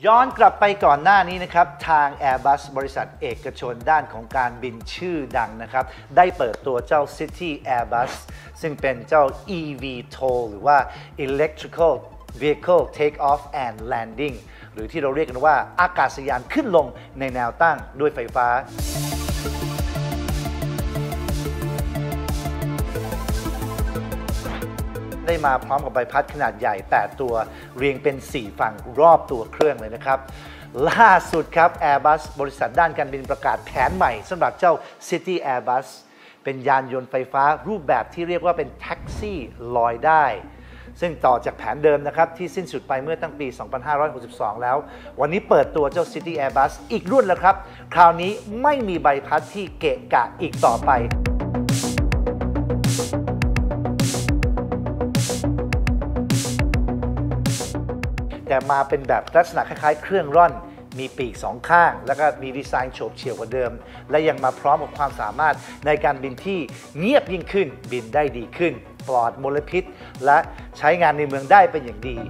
ย้อนกลับไปก่อนหน้านี้นะครับทาง Airbus บริษัทเอกชนด้านของการบินชื่อดังนะครับได้เปิดตัวเจ้า City Airbus ซึ่งเป็นเจ้า eVTOL หรือว่า Electrical Vehicle Take Off and Landing หรือที่เราเรียกกันว่าอากาศยานขึ้นลงในแนวตั้งด้วยไฟฟ้าได้มาพร้อมกับใบพัดขนาดใหญ่8ตัวเรียงเป็น4ฝั่งรอบตัวเครื่องเลยนะครับล่าสุดครับ Airbus บริษัทด้านการบินประกาศแผนใหม่สำหรับเจ้า City Airbus เป็นยานยนต์ไฟฟ้ารูปแบบที่เรียกว่าเป็นแท็กซี่ลอยได้ซึ่งต่อจากแผนเดิมนะครับที่สิ้นสุดไปเมื่อตั้งปี 2562 แล้ววันนี้เปิดตัวเจ้า City Airbus อีกรุ่นแล้วครับคราวนี้ไม่มีใบพัดที่เกะกะอีกต่อไปแต่มาเป็นแบบลักษณะคล้ายๆเครื่องร่อนมีปีก2ข้างแล้วก็มีดีไซน์โฉบเฉี่ยวกว่าเดิมและยังมาพร้อมกับความสามารถในการบินที่เงียบยิ่งขึ้นบินได้ดีขึ้นปลอดมลพิษและใช้งานในเมืองได้เป็นอย่างดี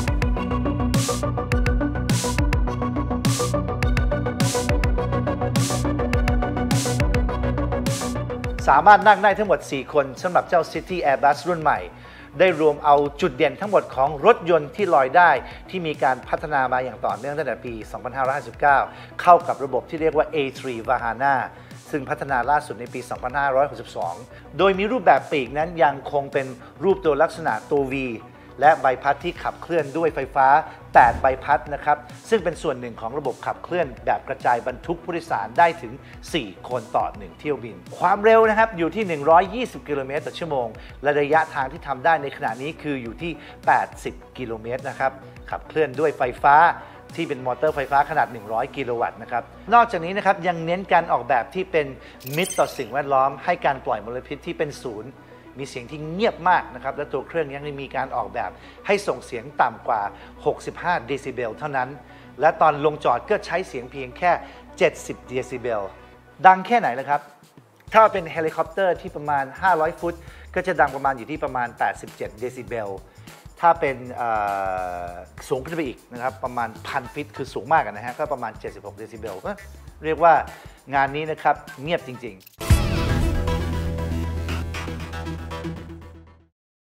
สามารถนั่งได้ทั้งหมด4คนสำหรับเจ้า City Airbus รุ่นใหม่ได้รวมเอาจุดเด่นทั้งหมดของรถยนต์ที่ลอยได้ที่มีการพัฒนามาอย่างต่อเนื่องตั้งแต่ปี 2559 เข้ากับระบบที่เรียกว่า A3 Vahana ซึ่งพัฒนาล่าสุดในปี 2562 โดยมีรูปแบบปีกนั้นยังคงเป็นรูปตัวลักษณะตัว V และใบพัดที่ขับเคลื่อนด้วยไฟฟ้า8ใบพัดนะครับซึ่งเป็นส่วนหนึ่งของระบบขับเคลื่อนแบบกระจายบรรทุกผู้โดยสารได้ถึง4คนต่อ1เที่ยวบินความเร็วนะครับอยู่ที่120กิโลเมตรต่อชั่วโมงและระยะทางที่ทำได้ในขณะนี้คืออยู่ที่80กิโลเมตรนะครับขับเคลื่อนด้วยไฟฟ้าที่เป็นมอเตอร์ไฟฟ้าขนาด100กิโลวัตต์นะครับนอกจากนี้นะครับยังเน้นการออกแบบที่เป็นมิตรต่อสิ่งแวดล้อมให้การปล่อยมลพิษที่เป็นศูนย์มีเสียงที่เงียบมากนะครับและตัวเครื่องยังมีการออกแบบให้ส่งเสียงต่ำกว่า65เดซิเบลเท่านั้นและตอนลงจอดก็ใช้เสียงเพียงแค่70เดซิเบลดังแค่ไหนล่ะครับถ้าเป็นเฮลิคอปเตอร์ที่ประมาณ500ฟุตก็จะดังประมาณอยู่ที่ประมาณ87เดซิเบลถ้าเป็นสูงขึ้นไปอีกนะครับประมาณ1,000ฟิตคือสูงมากนะฮะก็ประมาณ76เดซิเบลก็เรียกว่างานนี้นะครับเงียบจริงๆ